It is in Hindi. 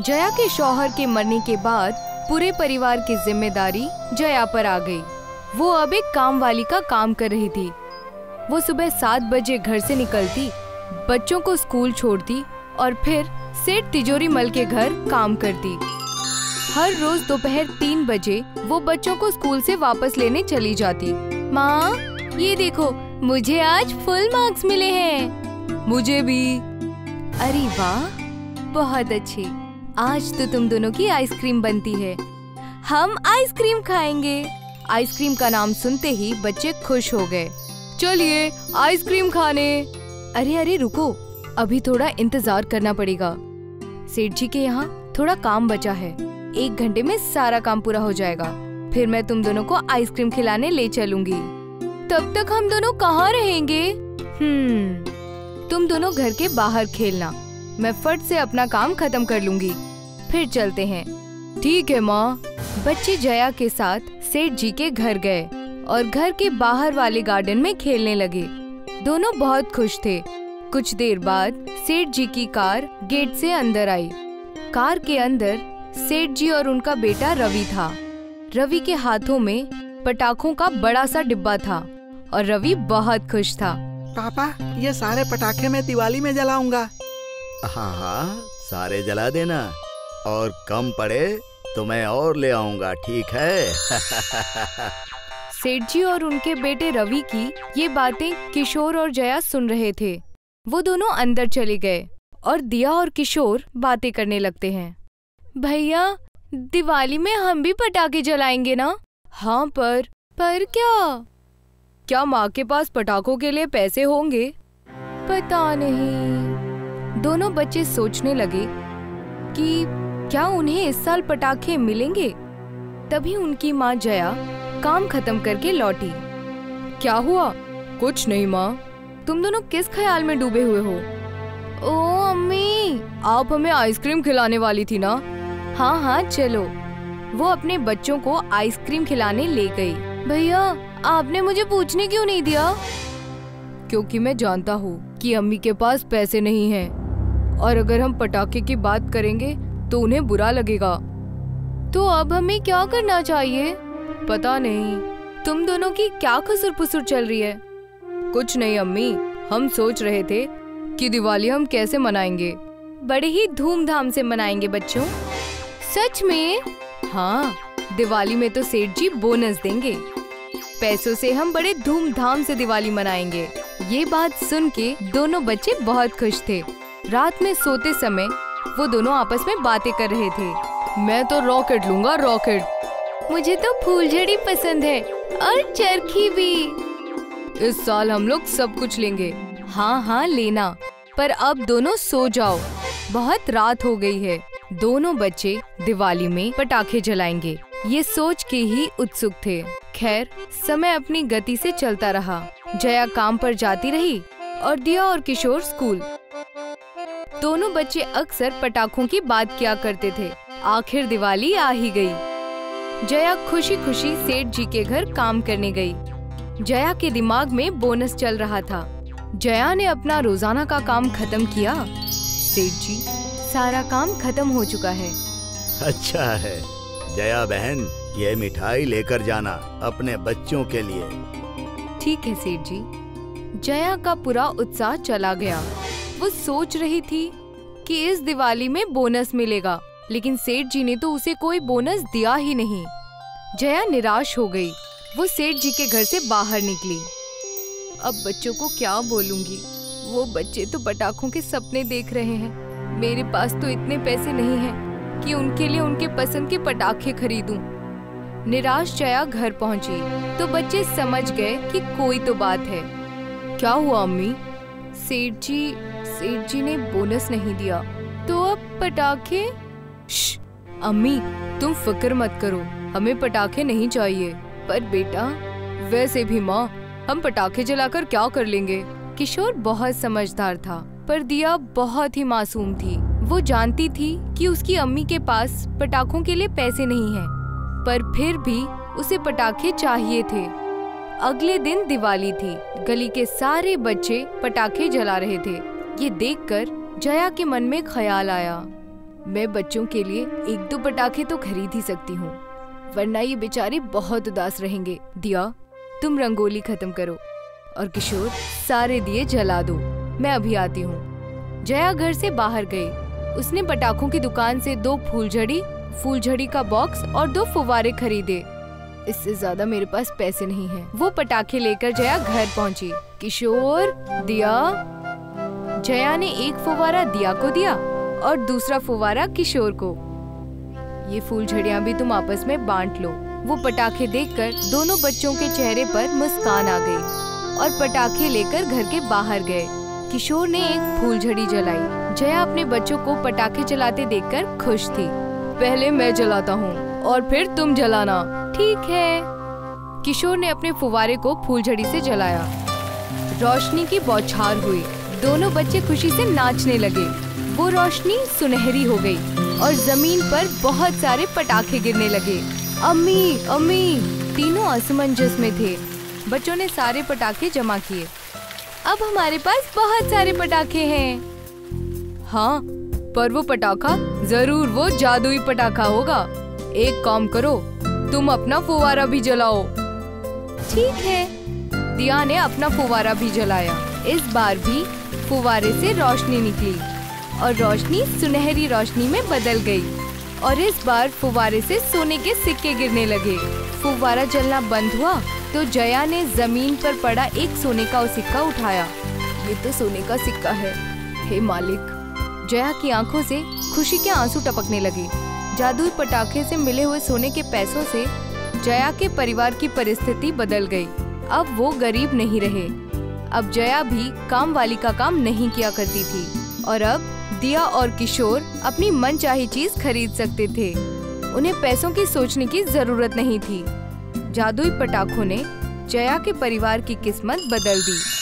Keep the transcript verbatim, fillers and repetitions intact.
जया के शौहर के मरने के बाद पूरे परिवार की जिम्मेदारी जया पर आ गई। वो अब एक काम वाली का काम कर रही थी। वो सुबह सात बजे घर से निकलती, बच्चों को स्कूल छोड़ती और फिर सेठ तिजोरी मल के घर काम करती। हर रोज दोपहर तीन बजे वो बच्चों को स्कूल से वापस लेने चली जाती। माँ, ये देखो, मुझे आज फुल मार्क्स मिले हैं। मुझे भी। अरे वाह, बहुत अच्छे। आज तो तुम दोनों की आइसक्रीम बनती है। हम आइसक्रीम खाएंगे। आइसक्रीम का नाम सुनते ही बच्चे खुश हो गए। चलिए आइसक्रीम खाने। अरे अरे रुको, अभी थोड़ा इंतजार करना पड़ेगा। सेठ जी के यहाँ थोड़ा काम बचा है। एक घंटे में सारा काम पूरा हो जाएगा। फिर मैं तुम दोनों को आइसक्रीम खिलाने ले चलूंगी। तब तक हम दोनों कहाँ रहेंगे? हम्म, तुम दोनों घर के बाहर खेलना। मैं फट से अपना काम खत्म कर लूंगी। फिर चलते हैं। ठीक है माँ। बच्चे जया के साथ सेठ जी के घर गए और घर के बाहर वाले गार्डन में खेलने लगे। दोनों बहुत खुश थे। कुछ देर बाद सेठ जी की कार गेट से अंदर आई। कार के अंदर सेठ जी और उनका बेटा रवि था। रवि के हाथों में पटाखों का बड़ा सा डिब्बा था और रवि बहुत खुश था। पापा, ये सारे पटाखे मैं दिवाली में जलाऊंगा। हाँ हाँ, सारे जला देना, और कम पड़े तो मैं और ले आऊंगा, ठीक है? सेठ जी और उनके बेटे रवि की ये बातें किशोर और जया सुन रहे थे। वो दोनों अंदर चले गए और दिया और किशोर बातें करने लगते हैं। भैया, दिवाली में हम भी पटाखे जलाएंगे ना? हाँ, पर पर क्या? क्या माँ के पास पटाखों के लिए पैसे होंगे? पता नहीं। दोनों बच्चे सोचने लगे कि क्या उन्हें इस साल पटाखे मिलेंगे। तभी उनकी माँ जया काम खत्म करके लौटी। क्या हुआ? कुछ नहीं माँ। तुम दोनों किस ख्याल में डूबे हुए हो? ओ अम्मी, आप हमें आइसक्रीम खिलाने वाली थी ना? हाँ हाँ चलो। वो अपने बच्चों को आइसक्रीम खिलाने ले गई। भैया, आपने मुझे पूछने क्यों नहीं दिया? क्योंकि मैं जानता हूँ कि अम्मी के पास पैसे नहीं हैं, और अगर हम पटाखे की बात करेंगे तो उन्हें बुरा लगेगा। तो अब हमें क्या करना चाहिए? पता नहीं। तुम दोनों की क्या खुसुर फुसुर चल रही है? कुछ नहीं अम्मी, हम सोच रहे थे कि दिवाली हम कैसे मनाएंगे। बड़े ही धूमधाम से मनाएंगे बच्चों। सच में? हाँ, दिवाली में तो सेठ जी बोनस देंगे। पैसों से हम बड़े धूमधाम से दिवाली मनाएंगे। ये बात सुन के दोनों बच्चे बहुत खुश थे। रात में सोते समय वो दोनों आपस में बातें कर रहे थे। मैं तो रॉकेट लूंगा, रॉकेट। मुझे तो फूलझड़ी पसंद है, और चरखी भी। इस साल हम लोग सब कुछ लेंगे। हाँ हाँ लेना, पर अब दोनों सो जाओ, बहुत रात हो गई है। दोनों बच्चे दिवाली में पटाखे जलाएंगे, ये सोच के ही उत्सुक थे। खैर, समय अपनी गति से चलता रहा। जया काम पर जाती रही और दिया और किशोर स्कूल। दोनों बच्चे अक्सर पटाखों की बात किया करते थे। आखिर दिवाली आ ही गई। जया खुशी खुशी सेठ जी के घर काम करने गई। जया के दिमाग में बोनस चल रहा था। जया ने अपना रोजाना का काम खत्म किया। सेठ जी, सारा काम खत्म हो चुका है। अच्छा है जया बहन, ये मिठाई लेकर जाना अपने बच्चों के लिए। ठीक है सेठ जी। जया का पूरा उत्साह चला गया। वो सोच रही थी कि इस दिवाली में बोनस मिलेगा, लेकिन सेठ जी ने तो उसे कोई बोनस दिया ही नहीं। जया निराश हो गई। वो सेठ जी के घर से बाहर निकली। अब बच्चों को क्या बोलूंगी? वो बच्चे तो पटाखों के सपने देख रहे हैं। मेरे पास तो इतने पैसे नहीं हैं कि उनके लिए उनके पसंद के पटाखे खरीदूं। निराश जया घर पहुंची तो बच्चे समझ गए कि कोई तो बात है। क्या हुआ अम्मी? सेठ जी सेठ जी ने बोनस नहीं दिया, तो अब पटाखे? श्श, अम्मी तुम फिक्र मत करो, हमें पटाखे नहीं चाहिए। पर बेटा, वैसे भी माँ, हम पटाखे जलाकर क्या कर लेंगे? किशोर बहुत समझदार था, पर दिया बहुत ही मासूम थी। वो जानती थी कि उसकी अम्मी के पास पटाखों के लिए पैसे नहीं हैं, पर फिर भी उसे पटाखे चाहिए थे। अगले दिन दिवाली थी। गली के सारे बच्चे पटाखे जला रहे थे। ये देखकर जया के मन में ख्याल आया, मैं बच्चों के लिए एक दो पटाखे तो खरीद ही सकती हूँ, वरना ये बेचारे बहुत उदास रहेंगे। दिया, तुम रंगोली खत्म करो और किशोर सारे दिए जला दो, मैं अभी आती हूँ। जया घर से बाहर गई। उसने पटाखों की दुकान से दो फूलझड़ी, फूलझड़ी का बॉक्स और दो फुवारे खरीदे। इससे ज्यादा मेरे पास पैसे नहीं हैं। वो पटाखे लेकर जया घर पहुंची। किशोर, दिया। जया ने एक फुवारा दिया को दिया और दूसरा फुवारा किशोर को। ये फूलझड़ियां भी तुम आपस में बांट लो। वो पटाखे देखकर दोनों बच्चों के चेहरे पर मुस्कान आ गई और पटाखे लेकर घर के बाहर गए। किशोर ने एक फूलझड़ी जलाई। जया अपने बच्चों को पटाखे जलाते देखकर खुश थी। पहले मैं जलाता हूँ और फिर तुम जलाना। ठीक है। किशोर ने अपने फुवारे को फूलझड़ी से जलाया। रोशनी की बौछार हुई। दोनों बच्चे खुशी से नाचने लगे। वो रोशनी सुनहरी हो गई और जमीन पर बहुत सारे पटाखे गिरने लगे। अम्मी, अम्मी, तीनों असमंजस में थे। बच्चों ने सारे पटाखे जमा किए। अब हमारे पास बहुत सारे पटाखे हैं। हाँ, पर वो पटाखा जरूर वो जादुई पटाखा होगा। एक काम करो, तुम अपना फुवारा भी जलाओ। ठीक है। दिया ने अपना फुवारा भी जलाया। इस बार भी फुवारे से रोशनी निकली और रोशनी सुनहरी रोशनी में बदल गई और इस बार फुवारे से सोने के सिक्के गिरने लगे। फुवारा जलना बंद हुआ तो जया ने जमीन पर पड़ा एक सोने का सिक्का उठाया। ये तो सोने का सिक्का है, हे मालिक। जया की आंखों से खुशी के आंसू टपकने लगे। जादुई पटाखे से मिले हुए सोने के पैसों से जया के परिवार की परिस्थिति बदल गई। अब वो गरीब नहीं रहे। अब जया भी काम वाली का काम नहीं किया करती थी और अब दिया और किशोर अपनी मनचाही चीज खरीद सकते थे। उन्हें पैसों की सोचने की जरूरत नहीं थी। जादुई पटाखों ने जया के परिवार की किस्मत बदल दी।